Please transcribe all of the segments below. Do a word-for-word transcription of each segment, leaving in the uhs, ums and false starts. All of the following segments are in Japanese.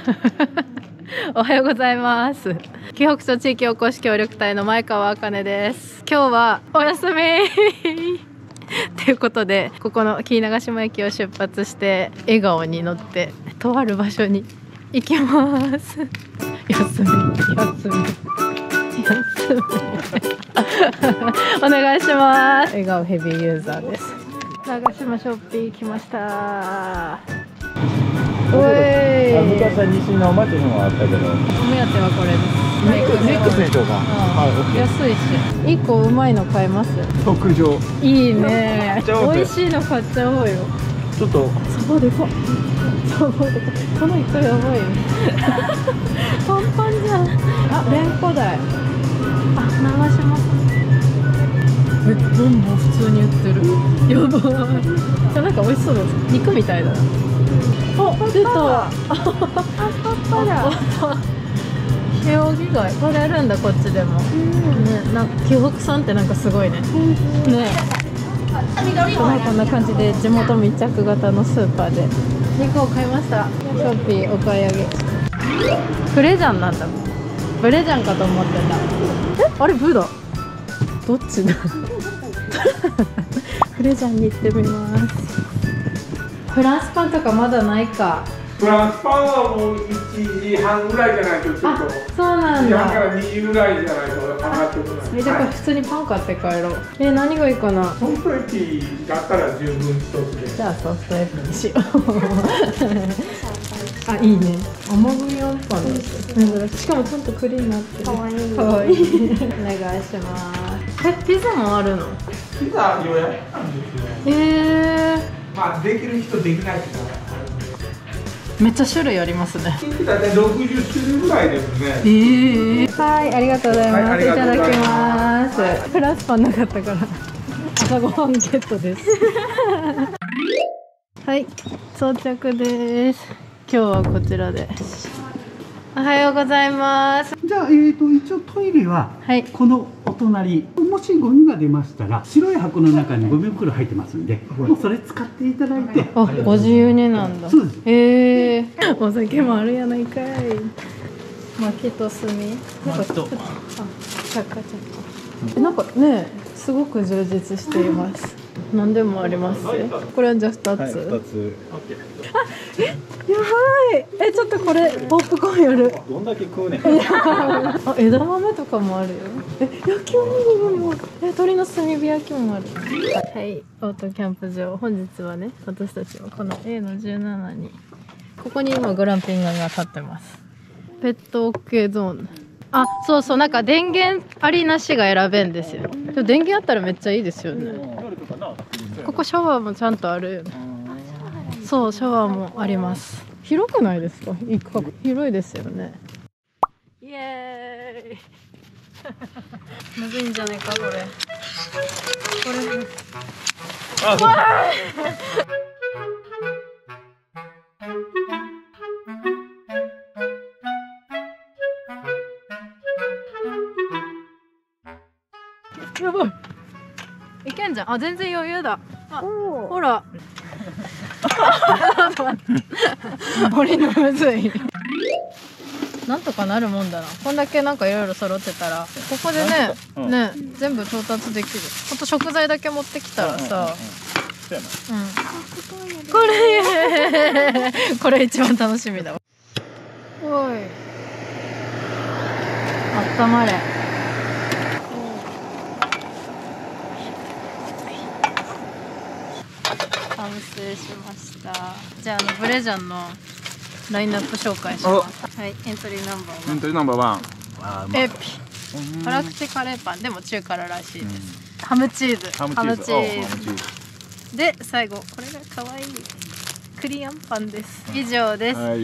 おはようございます。紀北町地域おこし協力隊の前川あかねです。今日はお休みということで、ここの紀伊長島駅を出発して笑顔に乗ってとある場所に行きます。休み休み休みお願いします。笑顔ヘビーユーザーです。長島ショッピー来ました。おい、 昔は西の町にもあったけど、お目当てはこれです。 ミックスにしようか。 安いし、一個うまいの買えます。 特上。 いいね。美味しいの買っちゃおうよ。 ちょっとそばでか。そばでか。この人やばいよ。パンパンじゃん。あ、レンコダイ。あ、長島さん。え、ボンボン普通に売ってる。やばい。なんか美味しそうです。肉みたいだな。あ、出た。あ、パパだ。ヒオウギ貝取れるんだ、こっちでも。ね、なんか紀北さんってなんかすごいね。ね。こんな感じで地元密着型のスーパーで肉を買いました。ショッピーお買い上げ。クレジャンなんだ。ブレジャンかと思ってた。え、あれブだ。どっちだ。クレジャンに行ってみます。フランスパンとかまだないか。 フランスパンはもういちじはんぐらいじゃないとちょっと。 あ、そうなんだ。 いちじはんからにじぐらいじゃないと上がってこない。 え、じゃあこれ普通にパン買って帰ろう。え、何がいいかな。 ソフトエピだったら十分一つで。 じゃあソフトエピにしよう。あ、いいね。甘栗あんパンです。しかもちゃんと栗になってる。かわいい。かわいい。お願いします。え、ピザもあるの？ ピザ予約なんですよ。 へえ。 まあできる人できない人が。 めっちゃ種類ありますね。 だいたいろくじゅっしゅるいぐらいですね。 えー、はい、ありがとうございます。 はい、 いただきます。フランスパンなかったから朝ごはんゲットです。はい、到着です。今日はこちらで。おはようございます。 じゃあ、えーと、一応トイレはこのお隣、はい、もしゴミが出ましたら白い箱の中にゴミ袋入ってますんで、もうそれ使っていただいて。 あ、ご自由になんだ。 そうです。 へえー、お酒もあるやないかい。薪と炭。なんか、あ、チャッカチャッカ。なんかね、すごく充実しています。何でもあります。これはじゃあふたつ。はい、ふたつ。あ、え、やばい。え、ちょっとこれポップコーンやる。 どんだけ食うねん。 あ、枝豆とかもあるよ。え、焼きおにぎりも。え、鶏の炭火焼きもある。はい、オートキャンプ場。本日はね、私たちはこの エーのじゅうななに。ここに今グランピングが立ってます。ペット オーケー ゾーン。あ、そうそう、なんか電源ありなしが選べんですよ。でも電源あったらめっちゃいいですよね。ここシャワーもちゃんとあるよね。そう、シャワーもあります。広くないですか？一角広いですよね。イエーイ。むずいんじゃないかこれ。これ。あ、そう。やばい。いけんじゃん。あ、全然余裕だ。あ、ほら。降りるのむずい。なんとかなるもんだな。こんだけなんかいろいろ揃ってたら、ここでね、うん、ね、全部到達できる。ほんと食材だけ持ってきたらさ。うん。これ、これ一番楽しみだわ。おい。あったまれ。完成しました。じゃあ、あのブレジャンのラインナップ紹介します。はい、エントリーナンバーワン。 エントリーナンバーワン。 エピ。辛口カレーパンでも中辛らしいです。うん、ハムチーズ。 ハムチーズ。で、最後、これが可愛いクリアンパンです。以上です。はい。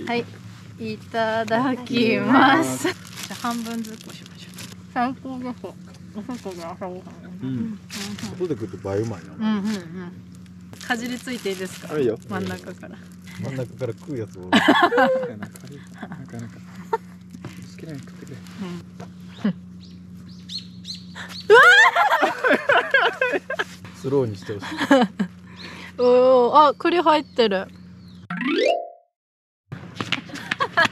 はい。いただきます。じゃあ、半分ずつこしましょう。最高です。お外で朝ごはん。うん。 外で食って倍うまいな。 うんうんうん。かじりついていいですか？いいよ。真ん中から。 真ん中から食うやつを。なかなか。好きなように食ってくれ。うわスローにしてほしい。おお、あ、栗入ってる。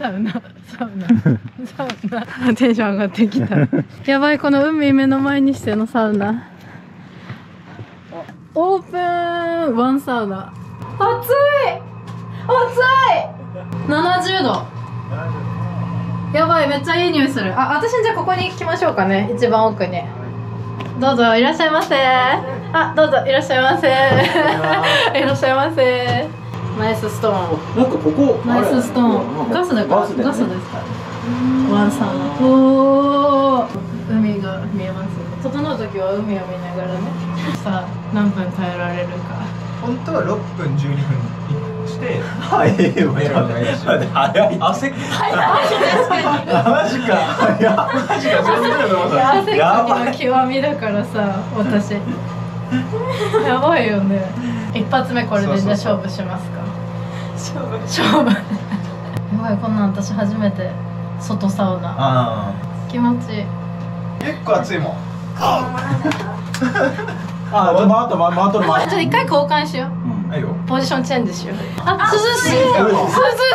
サウナサウナサウナテンション上がってきた。やばい、この海目の前にしてのサウナ。オープンワンサウナ。暑い暑いななじゅうど。やばい、めっちゃいい匂いする。あ、私じゃあここに行きましょうかね、一番奥に。どうぞいらっしゃいませ。あ、どうぞいらっしゃいませ。いらっしゃいませ。ナイスストーン。 なんかここナイスストーン。ガスだから。ガスですか。ワンサウナ。おお。海が見えます。整う時は海を見ながらね。さあ何分耐えられるか。 本当はろっぷんじゅうにふんして早いよね。早い。汗。 早い。 マジか。早い。マジか。 汗かきの極みだからさ、私。やばいよね。一発目これでじゃあ勝負しますか。勝負。勝負。やばい、こんなん私初めて外サウナ。 あ気持ちいい。 結構暑いもん。 あ、回った回った回った。 ちょっと一回交換しよう。 はいよ。 ポジションチェンジしよう。あ、涼しい。涼しい。涼し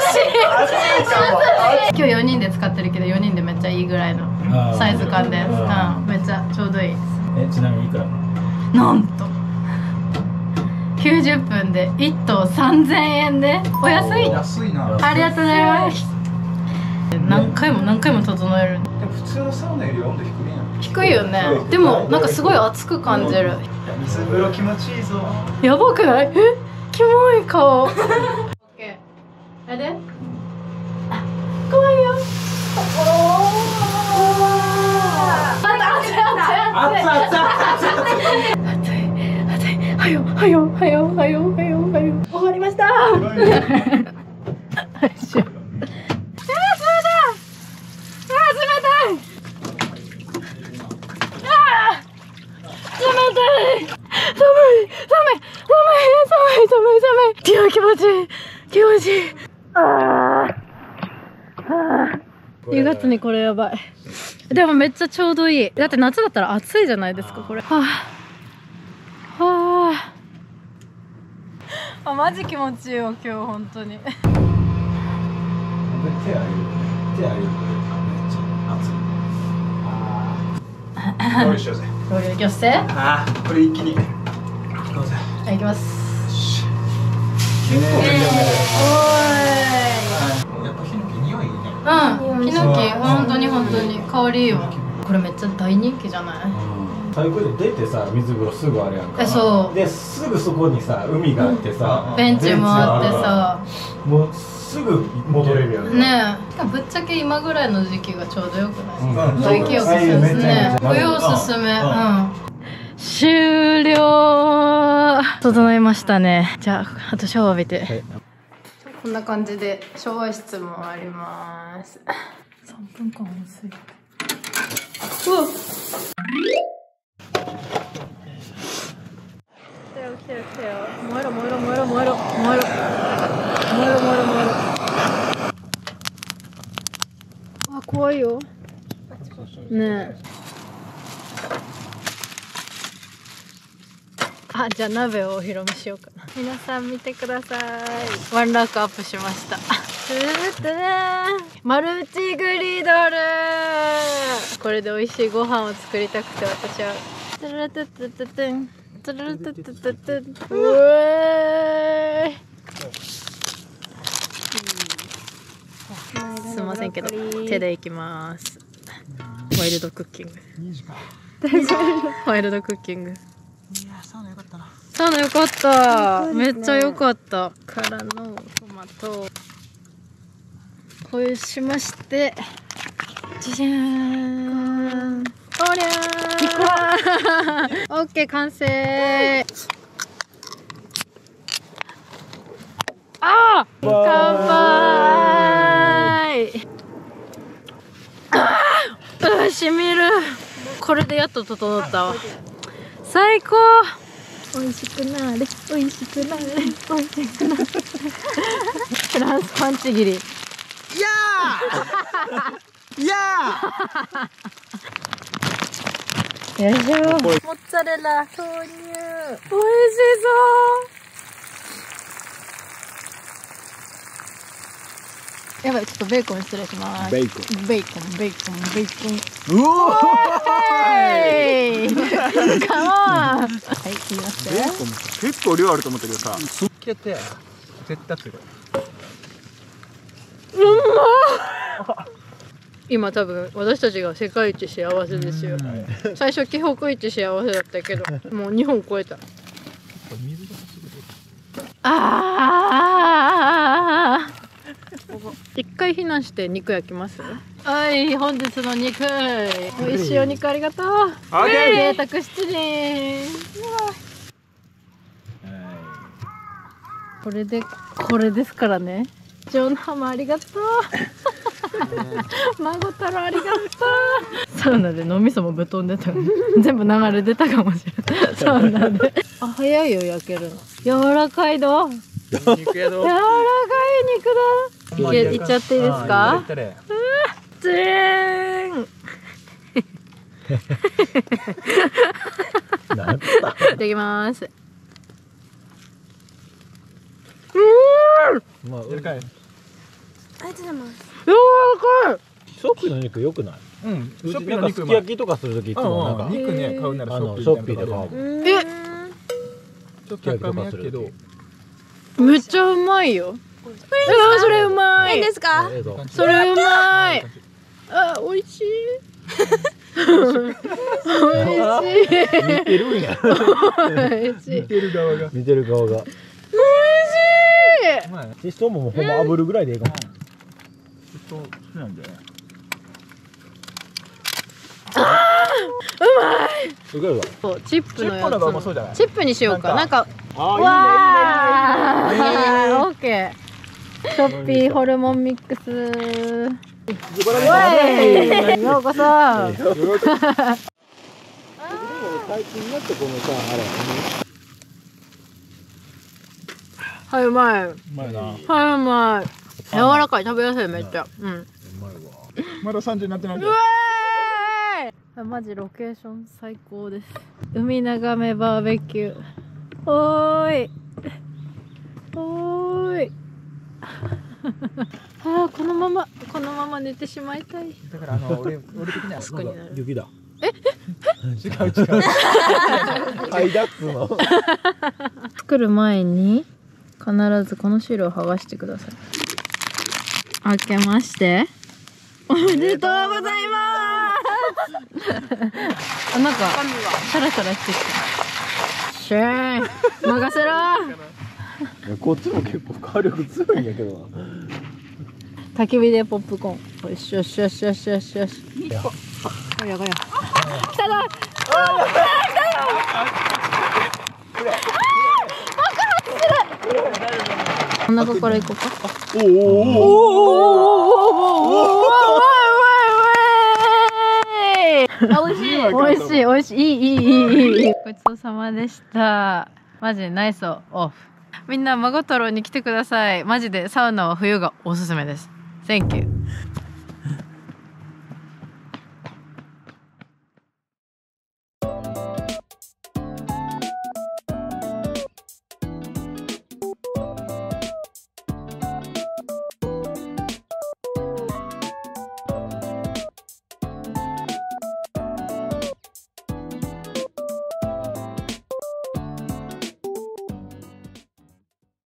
い。今日よにんで使ってるけど、よにんでめっちゃいいぐらいのサイズ感です。うん、めっちゃちょうどいいです。 え、ちなみにいくら？ なんときゅうじゅっぷんでいっとうさんぜんえんでお安い。 安いな。 ありがとうございます。何回も何回も整える。 でも普通のサウナより温度低いやん。 低いよね。でもなんかすごい熱く感じる。 水風呂気持ちいいぞ。 やばくない？え、キモい顔。オッケー。あれで？あ、怖いよ。おお。熱い熱い熱い熱い熱い熱い。はよはよはよはよはよはよ。終わりました。よいしょ。気持ちいい気持ちいい。ああ夕方にこれやばい。でもめっちゃちょうどいい。だって夏だったら暑いじゃないですかこれ。はあはあ、あマジ気持ちいいよ今日本当に。 手あげる。手あげる。めっちゃ熱い。 ロールしようぜ。 ロール行きせ。 ああ、これ一気に。行こうぜ。 はい、行きます。 結構おーい。 やっぱヒノキ匂いいいね。 うん、ヒノキ、本当に本当に香りいいわ。これめっちゃ大人気じゃない？ 最高で出てさ、水風呂すぐあるやんか。 え、そう。 ですぐそこにさ、海があってさ、 ベンチもあってさ、 もうすぐ戻れるやん。 ねえ。しかもぶっちゃけ今ぐらいの時期がちょうどよくない？ うん。 外気浴するね。お湯おすすめ。うん。終了。整いましたね。じゃああとシャワー浴びて。はい、こんな感じでシャワー室もあります。さんぷんかんも薄い。うわっ。来たよ来たよ来たよ。燃えろ燃えろ燃えろ燃えろ燃えろ燃えろ燃えろ燃えろ燃えろ。あ、怖いよ。ねえ。あ、じゃあ鍋をお披露目しようかな。皆さん見てください。ワンランクアップしました。マルチグリドル。これで美味しいご飯を作りたくて私は。トゥルルトゥトゥトゥトゥントゥルルトゥトゥトゥトゥン。うえー。すいませんけど手でいきます。ワイルドクッキング。ワイルドクッキング。 いや、サウナよかったな。 サウナよかった。めっちゃよかった。からのトマト。こうしまして。じゃじゃーん。おりゃー。オッケー完成。あー。乾杯。あー。しみる。これでやっと整ったわ。最高。美味しくなれ、美味しくなれ、美味しくなれ。フランスパンチ切り。いやー。いやー。よいしょ。モッツァレラ投入。美味しそう。 やばい、ちょっとベーコン失礼します。 ベーコンベーコンベーコンベーコン。 うおえいカモン。はい、切りましたよ。 結構量あると思ったけどさ。 すっけて絶対釣る。 今多分私たちが世界一幸せですよ。最初紀北一幸せだったけど、もう日本超えた。ああ。一回避難して肉焼きます。はい、本日の肉、美味しいお肉ありがとう。贅沢七輪。これでこれですからね。ジョンハムありがとう。孫太郎ありがとう。サウナで脳みそもぶっ飛んでた。全部流れ出たかもしれない。サウナで。あ、早いよ焼けるの。柔らかいど。 肉やど。 柔らかい肉だ。いけ、いっちゃっていいですか。つーん。いただきます。 まあ、 柔らかい。 ありがとうございます。柔らかい。 ショッピーの肉良くない？ うん。ショッピーなんかの肉すき焼きとかするときいつもなんか肉ね買うならあショのショッッピーでピーで買う。 え、 ちょっと高めやけど。 めっちゃうまいよ。え、それうまい。いいですか。 ええぞ。 それうまい。あ、美味しい。美味しい。 見てるんや。 美味しい。 見てる側が。 見てる顔が。 美味しい。 うまい。 しそももうほんま炙るぐらいでいいかも。 ちょっと好きなんだよね。 すごいわ。 そうチップのやチップの方がうまそうじゃないつ。チップにしようか。なんか。 あわあ、オッケー。ショッピーホルモンミックス。わい、ようこそ。 最近になってこのさあれ。 はい、うまい。 うまいな。 はい、うまい。柔らかい、食べやすい、めっちゃ。うん。 まだ三十になってないんだう。わーい。マジロケーション最高です。海眺めバーベキュー。おーい。おーい。ああ、このまま、このまま寝てしまいたい。 だからあの俺俺的にはそこになる。 雪だ。 違う違う。 はいだっつの。 作る前に必ずこのシールを剥がしてください。開けましておめでとうございます。あ、なんかシャラシャラしてきた。シェーン任せろ。 こっちも結構火力強いんやけどな。 焚き火でポップコーン。よしよしよしよしよしよし。あ、やばいや。来たぞ。こんなとこから行こうか。おおおおおおおおおお。美味しい美味しい美味しいいいいいいいいい。ごちそうさまでした。マジでナイスオフ。みんな孫太郎に来てください。マジでサウナは冬がおすすめです。Thank you。